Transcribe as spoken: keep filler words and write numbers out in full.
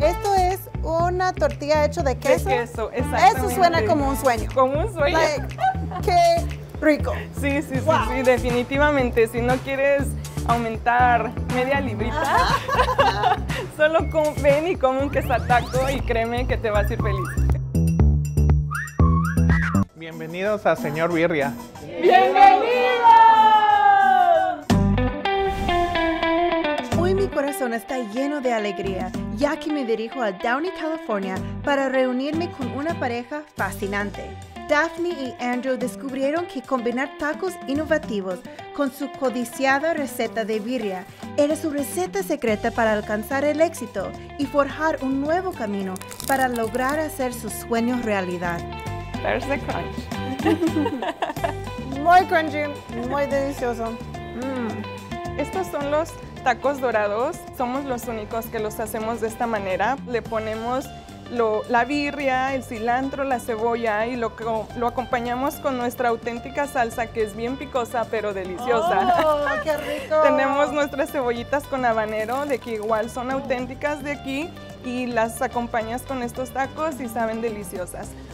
Esto es una tortilla hecha de queso. De queso, exactamente. Eso suena como un sueño. Como un sueño. Like, qué rico. Sí, sí, Wow. sí, sí, definitivamente. Si no quieres aumentar media librita, solo con, ven y come un quesataco y créeme que te vas a ir feliz. Bienvenidos a Señor Birria. ¡Bienvenidos! Hoy mi corazón está lleno de alegría, ya que me dirijo a Downey, California, para reunirme con una pareja fascinante. Daphne y Andrew descubrieron que combinar tacos innovativos con su codiciada receta de birria era su receta secreta para alcanzar el éxito y forjar un nuevo camino para lograr hacer sus sueños realidad. There's the crunch. Muy crunchy, muy delicioso. Mm. Estos son los tacos dorados. Somos los únicos que los hacemos de esta manera. Le ponemos Lo, la birria, el cilantro, la cebolla y lo, lo acompañamos con nuestra auténtica salsa que es bien picosa pero deliciosa. ¡Oh, qué rico! Tenemos nuestras cebollitas con habanero, de que igual son auténticas de aquí y las acompañas con estos tacos y saben deliciosas.